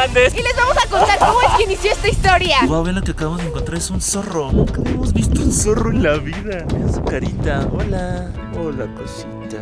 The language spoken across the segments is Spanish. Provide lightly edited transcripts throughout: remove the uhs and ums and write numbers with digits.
grandes. Y les vamos a contar cómo es que inició esta historia. Wow, ven lo que acabamos de encontrar, es un zorro. Nunca habíamos visto un zorro en la vida. Mira su carita. Hola. Hola, cosita.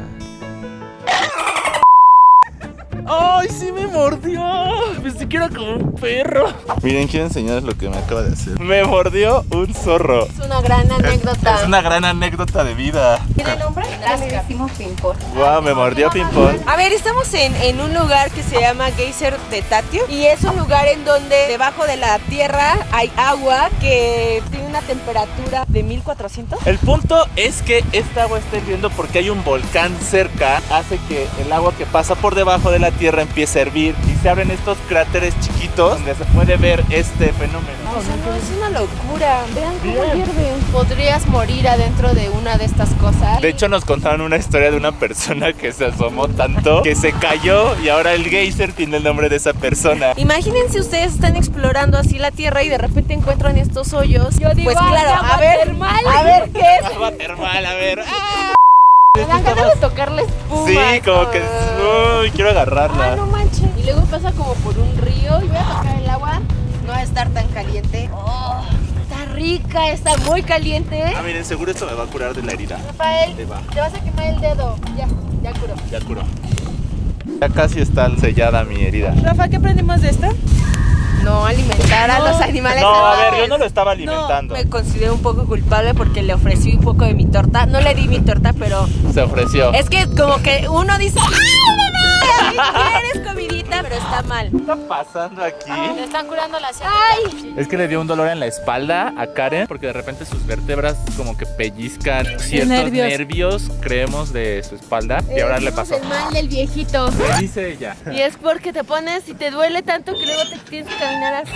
¡Ay, sí me mordió! Pensé que era como un perro. Miren, quiero enseñarles lo que me acaba de hacer. Me mordió un zorro. Es una gran anécdota. Es una gran anécdota de vida. ¿Tiene nombre? Le decimos Pimpón. Wow, me mordió Pimpón. A ver, estamos en un lugar que se llama Geyser de Tatio. Y es un lugar en donde debajo de la tierra hay agua que tiene una temperatura de 1400. El punto es que esta agua está hirviendo porque hay un volcán cerca. Hace que el agua que pasa por debajo de la tierra empiece a hervir y se abren estos cráteres chiquitos donde se puede ver este fenómeno. O sea, no, es una locura. Vean cómo hierve. Podrías morir adentro de una de estas cosas. De hecho, nos contaron una historia de una persona que se asomó tanto que se cayó y ahora el geyser tiene el nombre de esa persona. Imagínense ustedes están explorando así la tierra y de repente encuentran estos hoyos. Yo digo, pues claro, agua termal. a ver qué es. Agua termal, a ver. ¡Ah! Me dan ganas de tocar la espuma. Sí, como que uy, quiero agarrarla. Ah, no manches. Y luego pasa como por un río y voy a tocar el agua. No va a estar tan caliente. Oh, está rica, está muy caliente. Ah, miren, seguro esto me va a curar de la herida. Rafael, Ahí va. te vas a quemar el dedo. Ya curó. Ya curó. Ya casi está sellada mi herida. Rafa, ¿qué aprendimos de esto? No alimentar a los animales. No, a ver, salvajes. yo no lo estaba alimentando. No, me considero un poco culpable porque le ofrecí un poco de mi torta. No le di mi torta, pero Se ofreció. es que como que uno dice, ¡ay, mamá! ¿Quieres comidita? Pero está mal. ¿Qué está pasando aquí? Le están curando la ciática. ¡Ay! Es que le dio un dolor en la espalda a Karen porque de repente sus vértebras como que pellizcan ciertos nervios, creemos, de su espalda y ahora le pasó. El mal del viejito. ¿Qué dice ella? Y es porque te pones y te duele tanto que luego te tienes que caminar así.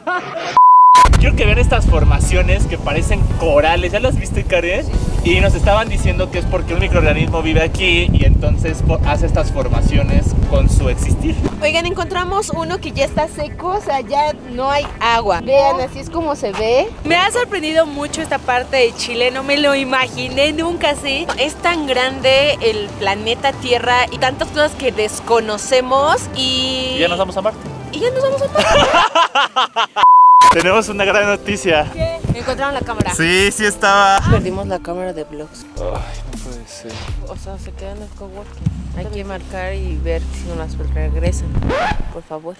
Quiero que vean estas formaciones que parecen corales. ¿Ya las viste, Karen? Y nos estaban diciendo que es porque un microorganismo vive aquí y entonces hace estas formaciones con su existir. Oigan, encontramos uno que ya está seco, o sea, ya no hay agua. Vean, así es como se ve. Me ha sorprendido mucho esta parte de Chile, no me lo imaginé nunca así. Es tan grande el planeta Tierra y tantas cosas que desconocemos Y ya nos vamos a Marte. Y ya nos vamos a Marte. Tenemos una gran noticia. ¿Qué? Encontraron la cámara. Sí, sí estaba. Perdimos la cámara de vlogs. Ay, no puede ser. O sea, se quedan en el coworking. Hay que marcar y ver si no las regresan. Por favor.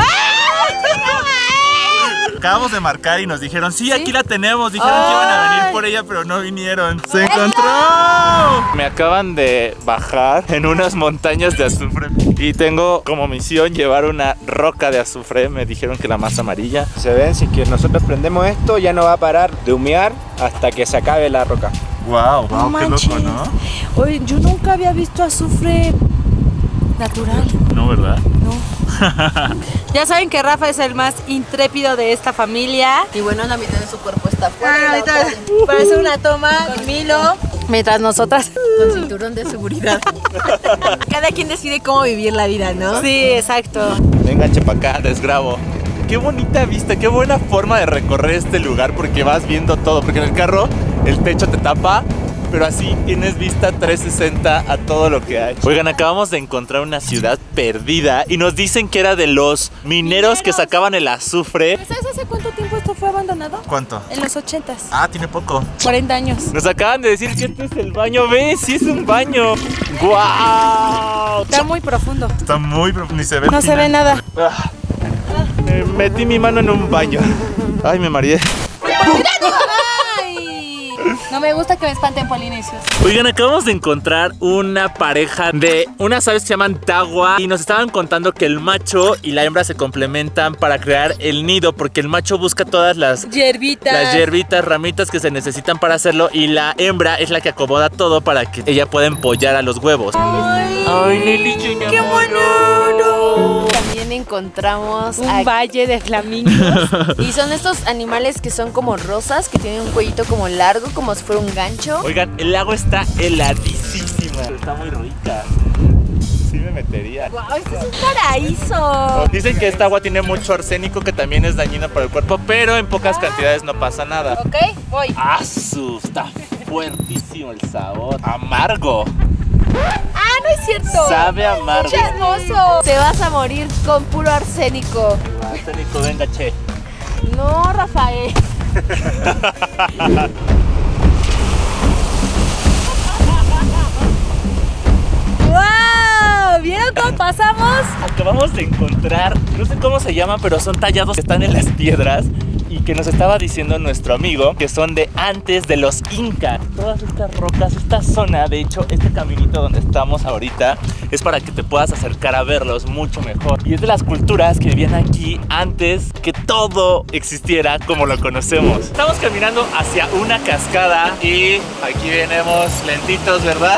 Acabamos de marcar y nos dijeron, sí, aquí la tenemos. Dijeron que iban a venir por ella, pero no vinieron. ¡Se encontró! Me acaban de bajar en unas montañas de azufre y tengo como misión llevar una roca de azufre. Me dijeron que la más amarilla. Se ven, si que nosotros prendemos esto ya no va a parar de humear hasta que se acabe la roca. Wow, No qué manches. loco, ¿no? Oye, yo nunca había visto azufre natural. No, ¿verdad? No. Ya saben que Rafa es el más intrépido de esta familia. Y bueno, la mitad de su cuerpo está fuera. Bueno, ahorita para hacer una toma con Milo, mientras nosotras Con cinturón de seguridad. cada quien decide cómo vivir la vida, ¿no? Sí, exacto. Venga, chepa acá, desgrabo. Qué bonita vista, qué buena forma de recorrer este lugar porque vas viendo todo. Porque en el carro el techo te tapa, pero así tienes vista 360 a todo lo que hay. Oigan, acabamos de encontrar una ciudad perdida y nos dicen que era de los mineros que sacaban el azufre. ¿Sabes hace cuánto tiempo esto fue abandonado? ¿Cuánto? En los 80s. Ah, tiene poco. 40 años. Nos acaban de decir que este es el baño. ¿Ves? Sí es un baño. ¡Guau! Está muy profundo. Está muy profundo, ni se ve. No se ve nada. Ah, me metí mi mano en un baño. Ay, me mareé. Ay, no me gusta que me espanten polinesios. Oigan, acabamos de encontrar una pareja de unas aves que se llaman tagua y nos estaban contando que el macho y la hembra se complementan para crear el nido porque el macho busca todas las hierbitas, ramitas que se necesitan para hacerlo y la hembra es la que acomoda todo para que ella pueda empollar a los huevos. Ay, Lili, ¡Qué bonito! También encontramos Un valle de flamingos. y son estos animales que son como rosas, que tienen un cuellito como largo, como si fuera un gancho. Oigan, el lago está heladísima. Está muy rica. Sí me metería. ¡Wow! ¡Este es un paraíso! Dicen que esta agua tiene mucho arsénico que también es dañino para el cuerpo, pero en pocas cantidades no pasa nada. Ok, voy. ¡Asu! Está fuertísimo el sabor. Amargo. No es cierto. Sabe amargo. ¡Chismoso! Te vas a morir con puro arsénico. técnico, venga, che. No, Rafael. ¡Wow! ¿Vieron cómo pasamos? Acabamos de encontrar, no sé cómo se llama, pero son tallados que están en las piedras y que nos estaba diciendo nuestro amigo que son de antes de los incas. Todas estas rocas, esta zona, de hecho, este caminito donde estamos ahorita es para que te puedas acercar a verlos mucho mejor. Y es de las culturas que vivían aquí antes que todo existiera como lo conocemos. Estamos caminando hacia una cascada y aquí venimos lentitos, ¿verdad?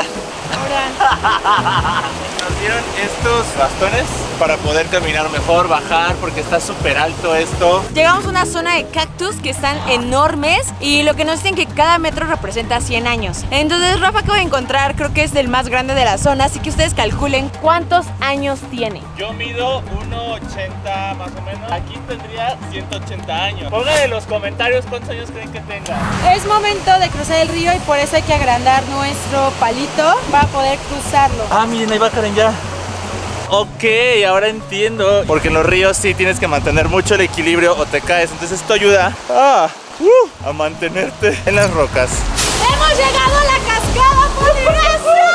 Nos dieron estos bastones para poder caminar mejor, bajar, porque está súper alto esto. Llegamos a una zona de cactus que están enormes y lo que nos dicen que cada metro representa 100 años. Entonces Rafa acabo de encontrar, creo que es el más grande de la zona, así que ustedes calculen cuántos años tiene. Yo mido 1,80 más o menos. Aquí tendría 180 años. Pongan en los comentarios cuántos años creen que tenga. Es momento de cruzar el río y por eso hay que agrandar nuestro palito para poder cruzarlo. Ah, miren, ahí va Karen ya. Ok, ahora entiendo. Porque en los ríos sí tienes que mantener mucho el equilibrio o te caes. Entonces esto ayuda a mantenerte en las rocas. ¡Hemos llegado a la cascada, poderosa!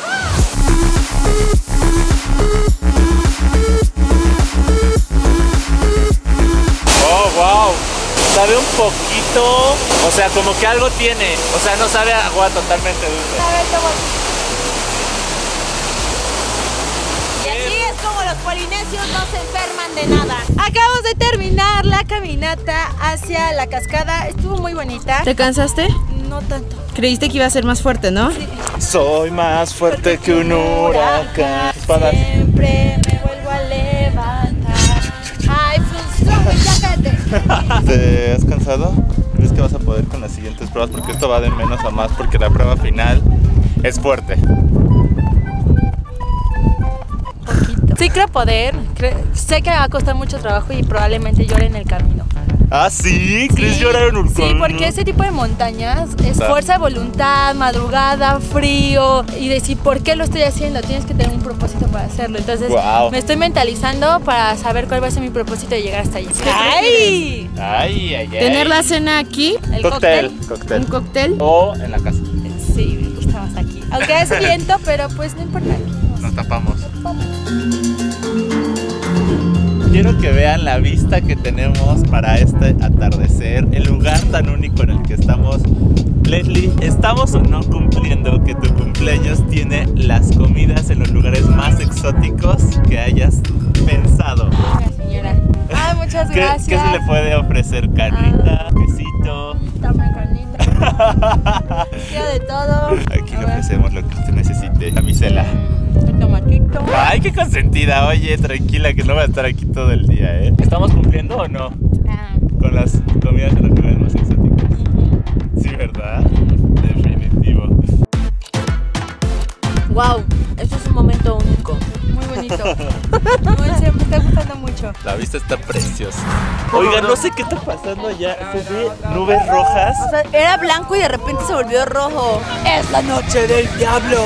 Oh, wow. Sabe un poquito, o sea, como que algo tiene. O sea, no sabe a agua totalmente dulce. A ver, cómo... Y así es como los polinesios no se enferman de nada. Acabamos de terminar la caminata hacia la cascada. Estuvo muy bonita. ¿Te cansaste? No tanto. Creíste que iba a ser más fuerte, ¿no? Sí. Soy más fuerte que un huracán. Espadas. Siempre me vuelvo a levantar. Ay, ¿Te has cansado? ¿Crees que vas a poder con las siguientes pruebas? Porque esto va de menos a más, porque la prueba final es fuerte. Sí creo poder. Sé que me va a costar mucho trabajo y probablemente llore en el camino. ¿Ah, sí? ¿Crees llorar en un camino? Sí, porque ese tipo de montañas es fuerza de voluntad, madrugada, frío y decir por qué lo estoy haciendo. Tienes que tener un propósito para hacerlo. Entonces me estoy mentalizando para saber cuál va a ser mi propósito de llegar hasta allí. ¡Ay! ¡Ay, ay, ay! ¿Tener la cena aquí? El Cóctel. ¿Un cóctel? O en la casa. Sí, me gusta más aquí. Aunque es viento, pero pues no importa. Nos tapamos. Quiero que vean la vista que tenemos para este atardecer, el lugar tan único en el que estamos. Leslie, ¿estamos o no cumpliendo que tu cumpleaños tiene las comidas en los lugares más exóticos que hayas pensado? Venga, señora. Ay, muchas gracias. ¿Qué se le puede ofrecer? ¿Carnita? ¿Quesito? Dame carnita. Quiero de todo. Aquí le ofrecemos lo que usted necesite. Camisela. El tomatito. Ay, qué consentida. Oye, tranquila, que no voy a estar aquí todo el día, ¿eh? ¿Estamos cumpliendo o no? Con las comidas de los lugares más exóticos. Sí, ¿verdad? Definitivo. Wow, esto es un momento único. Muy bonito. No, en serio, me está gustando mucho. La vista está preciosa. Oiga, no sé qué está pasando allá. Se ve nubes rojas. O sea, era blanco y de repente se volvió rojo. ¡Es la noche del diablo!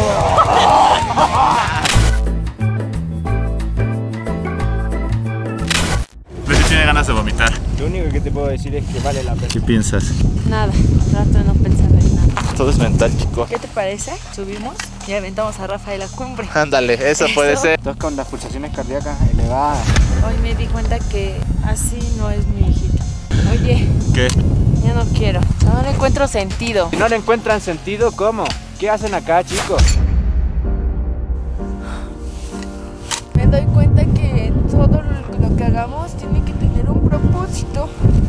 Leslie tiene ganas de vomitar. Lo único que te puedo decir es que vale la pena. ¿Qué piensas? Nada, trato de no pensar en nada. Todo es mental, chico. ¿Qué te parece? Subimos y aventamos a Rafa de la cumbre. Ándale, eso puede ser. Estás con las pulsaciones cardíacas elevadas. Hoy me di cuenta que así no es mi hijito. Oye, ¿Qué? ya no quiero. No le encuentro sentido. ¿No le encuentran sentido? ¿Cómo? ¿Qué hacen acá, chicos? Me doy cuenta que todo lo que hagamos tiene que tener un propósito.